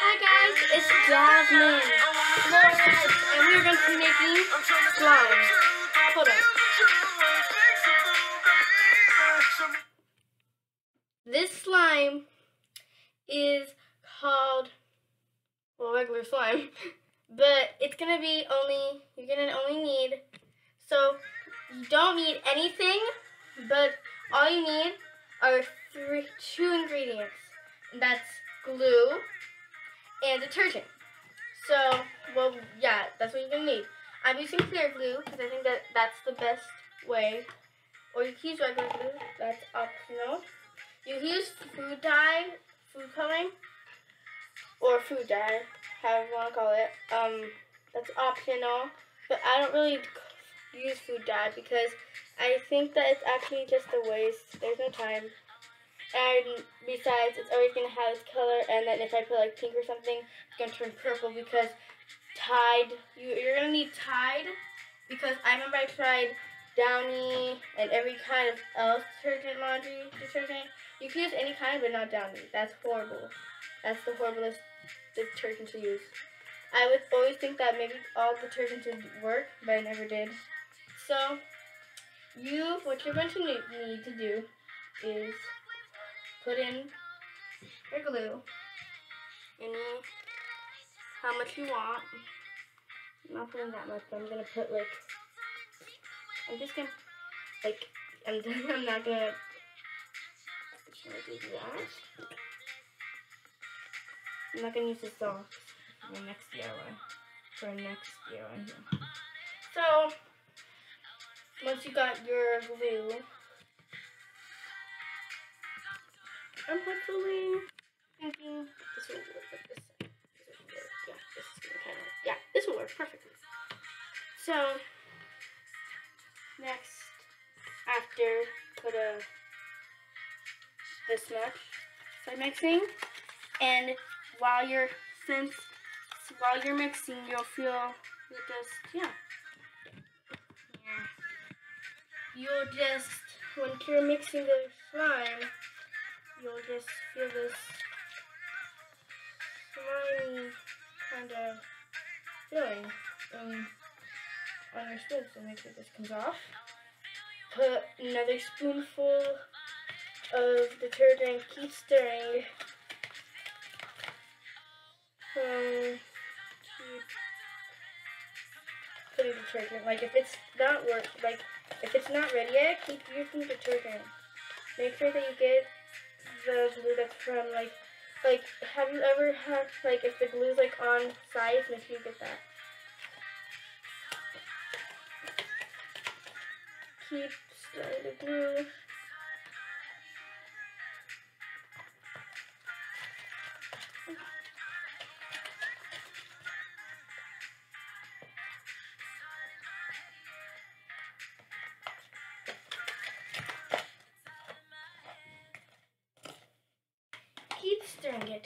Hi guys, it's Jasmine, Flores, and we're going to be making slime. Hold on. This slime is called, regular slime, but it's going to be you're going to only need, so you don't need anything, but all you need are two ingredients, and that's glue and detergent. So, that's what you're going to need. I'm using clear glue because I think that's the best way. Or you can use regular glue, that's optional. You can use food dye, food coloring, or food dye, however you want to call it. That's optional, but I don't really use food dye because I think that it's actually just a waste. There's no time. And besides, it's always going to have its color, and then if I put like pink or something, it's going to turn purple because Tide, you're going to need Tide, because I remember I tried Downy and every kind of else detergent, laundry detergent. You can use any kind, but not Downy. That's horrible. That's the horriblest detergent to use. I would always think that maybe all detergents would work, but I never did. So, what you're going to need to do is put in your glue, how much you want. I'm not putting that much, but I'm gonna put I'm not gonna do that. I'm not gonna use this all for my next DIY. Here. So, once you got your glue, I'm hopefully thinking this will work like this. This will work perfectly. So, next, after put this much, start mixing, and while you're mixing, you'll feel when you're mixing the slime, you'll just feel this slimy kind of feeling on your spoon. So make sure this comes off. Put another spoonful of detergent. Keep stirring. Keep putting detergent. If it's not ready yet, keep using detergent. Make sure that you get the glue that's from have you ever had if the glue's on size, make sure you get that. Keep stirring the glue. Keep stirring it.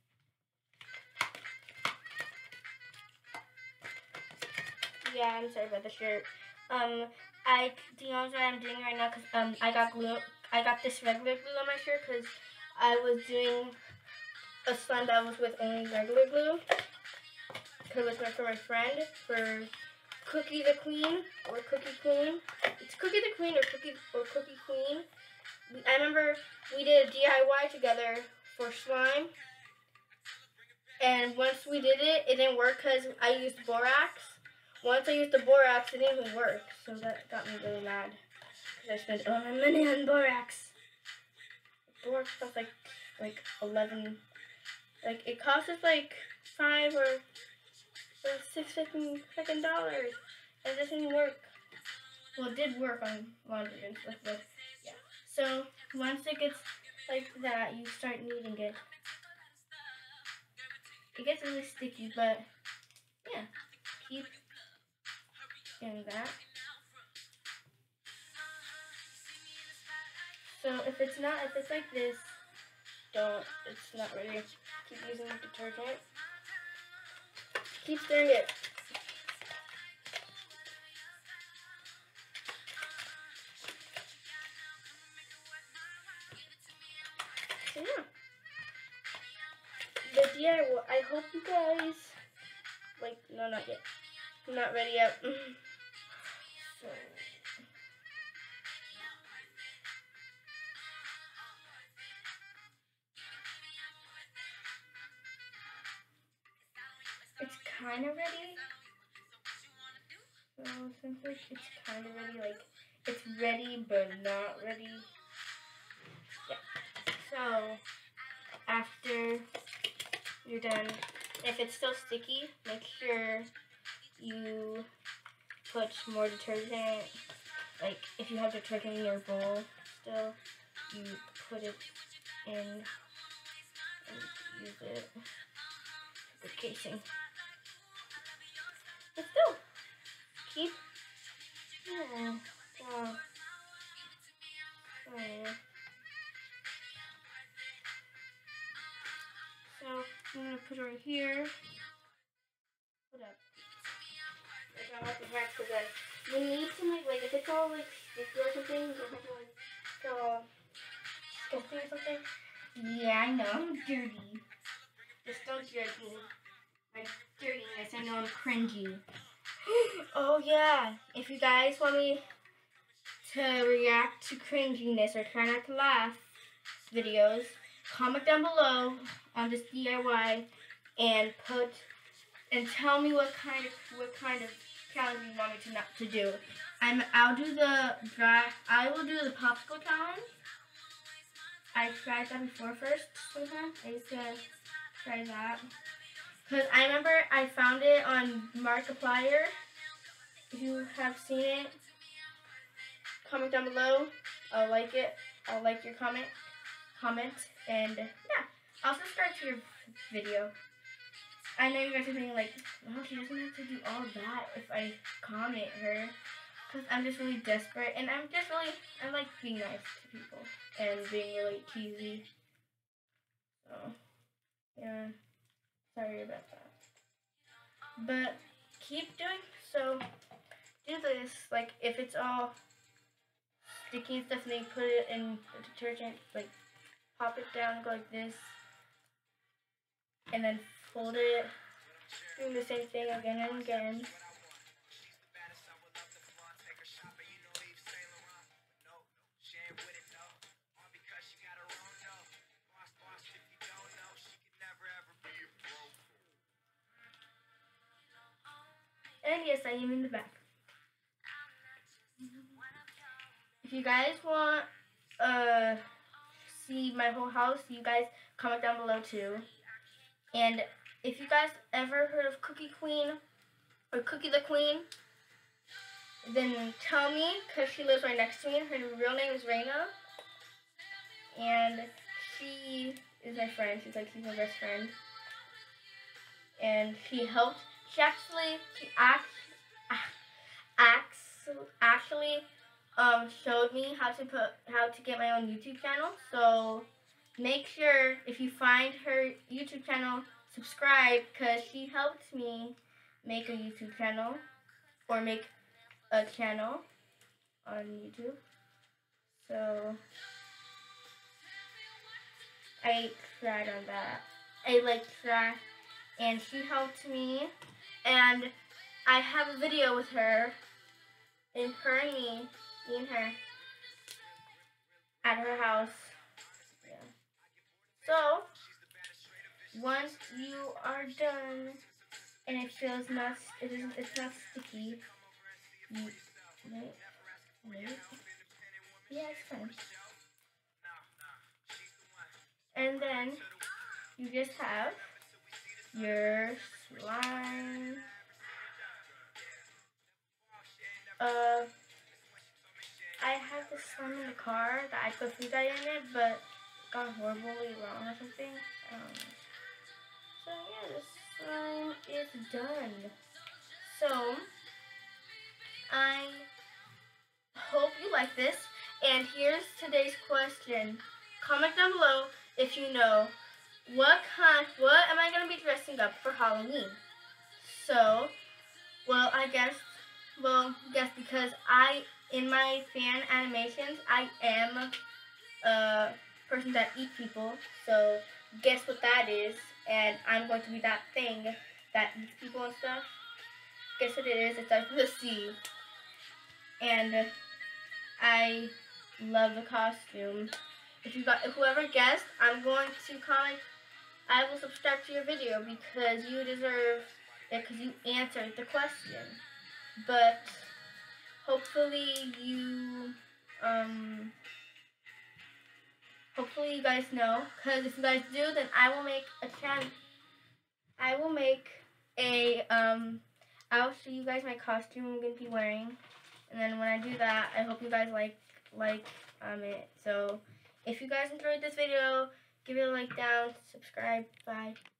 Yeah, I'm sorry about the shirt. Do you know what I'm doing right now? Cause I got this regular glue on my shirt because I was doing a slime that was with only regular glue. Cause it was for my friend for Cookie the Queen or Cookie Queen. It's Cookie the Queen or Cookie Queen. I remember we did a DIY together for slime, and once we did it, it didn't work because I used borax. Once I used the borax, it didn't even work, so that got me really mad because I spent all my money on borax. Borax costs like 11, it costs us like $5 or $6 freaking dollars, and it doesn't work. Well, it did work on laundry and stuff, but yeah. So once it gets like that, you start kneading it. It gets really sticky, but yeah, keep doing that. So if it's like this, it's not ready. Keep using the detergent. Keep stirring it. So yeah. The But yeah, well, I hope you guys, like, no, not yet. I'm not ready yet. So, it's kind of ready. So since it's kind of ready, like, it's ready but not ready. Yeah. So after you're done, if it's still sticky, make sure you put more detergent. Like, if you have detergent in your bowl still, you put it in and use it for the casing. But still, keep. Yeah. Oh. Oh. So I'm gonna put it right here. Hold up. Like, I want the hair so good. You need to make, like, if it's all like sticky or something, you don't have to like go disgusting or something. Yeah, I know, I'm dirty. Just don't judge me. My dirtiness, I know I'm cringy. Oh yeah, if you guys want me to react to cringiness or try not to laugh videos, comment down below on this DIY and tell me what kind of challenge you want me to do. I will do the popsicle challenge. I tried that before first sometime. I used to try that. Because I remember I found it on Markiplier. If you have seen it, comment down below. I'll like it. I'll like your comment. And yeah, I'll subscribe to your video. I know you guys are thinking like, well, she doesn't have to do all that if I comment her. Because I'm just really desperate. And I like being nice to people. And being really cheesy. So, yeah. Sorry about that. But keep doing so. Do this. Like, if it's all sticky and stuff, then you put it in the detergent. Like, pop it down, go like this. And then fold it. Doing the same thing again and again. And yes, I am in the back. If you guys want see my whole house, you guys comment down below too. And if you guys ever heard of Cookie Queen or Cookie the Queen, then tell me, because she lives right next to me. Her real name is Raina. And she is my friend. She's my best friend. And she actually showed me how to get my own YouTube channel. So make sure if you find her YouTube channel, subscribe, because she helped me make a YouTube channel or make a channel on YouTube. So I tried on that. I tried, and she helped me, and I have a video with her, and me and her, at her house. Yeah. So once you are done, and it feels not, it's not sticky. Yeah, it's fine. And then you just have your slime. I have this slime in the car that I put food dye in it, but it got horribly wrong or something. So yeah, the slime is done. So I hope you like this. And here's today's question. Comment down below if you know what am I gonna be dressing up for Halloween. So, guess because in my fan animations, I am a person that eats people. So guess what that is. and I'm going to be that thing that eats people and stuff. Guess what it is? It starts with a C. And I love the costume. If whoever guessed, I'm going to comment. I will subscribe to your video because you deserve it because you answered the question. But hopefully you guys know, because if you guys do, then I will make a channel. I will make a I'll show you guys my costume I'm gonna be wearing, and then when I do that, I hope you guys like it. So if you guys enjoyed this video, give it a like down, subscribe, bye.